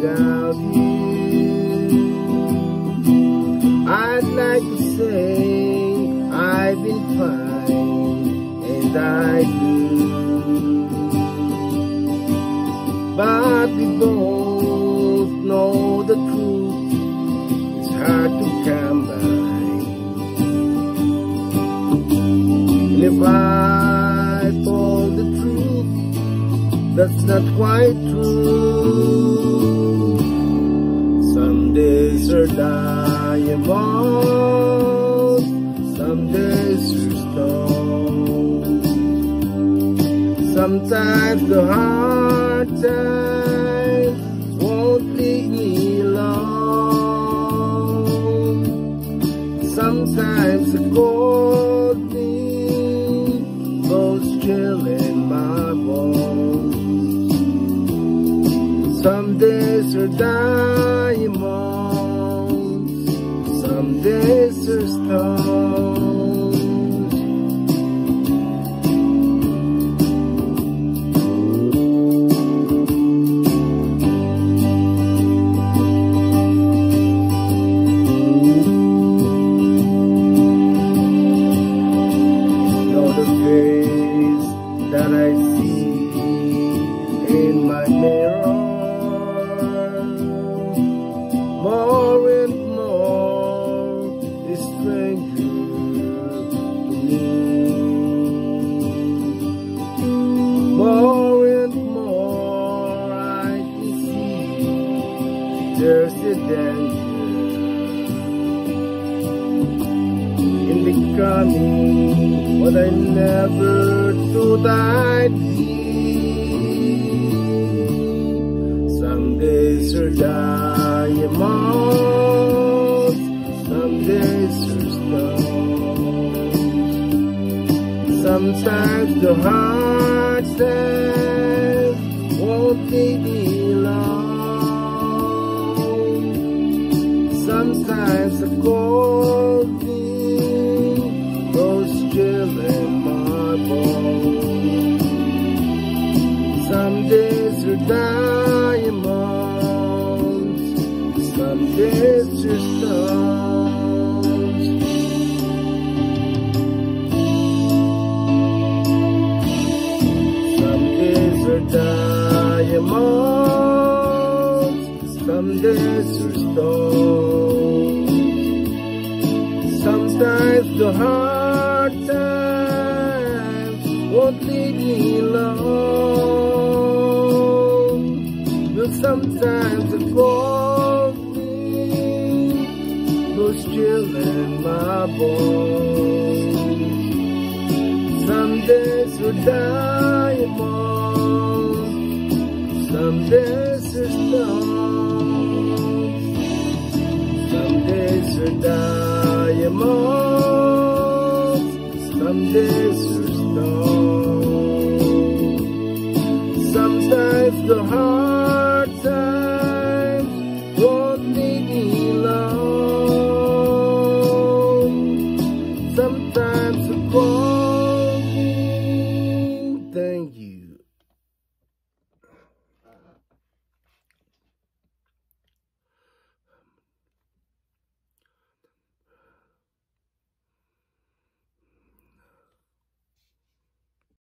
out here. I'd like to say I've been fine, and I do. But we both know the truth, it's hard to come by. And if I told the truth, that's not quite true. Some days are diamonds, some days are stone. Sometimes the hard times won't leave me alone. Sometimes the cold wind goes chill in my bones. Some days are diamonds, some days are stones. That I see in my mirror, more and more is stranger to me. More and more I can see there's a danger in becoming what I never thought I'd be. Some days are diamonds, some days are stones. Sometimes the hard times won't leave me alone. Sometimes the cold wind goes chill in my bones. Some days are diamonds, some days are stones. Some days are diamonds, some days are stones. Sometimes the hard times won't leave me alone. But sometimes the cold wind goes chill in my bones. Some days are diamonds, some days are stones. Some days are diamonds, some days are stones. Sometimes the heart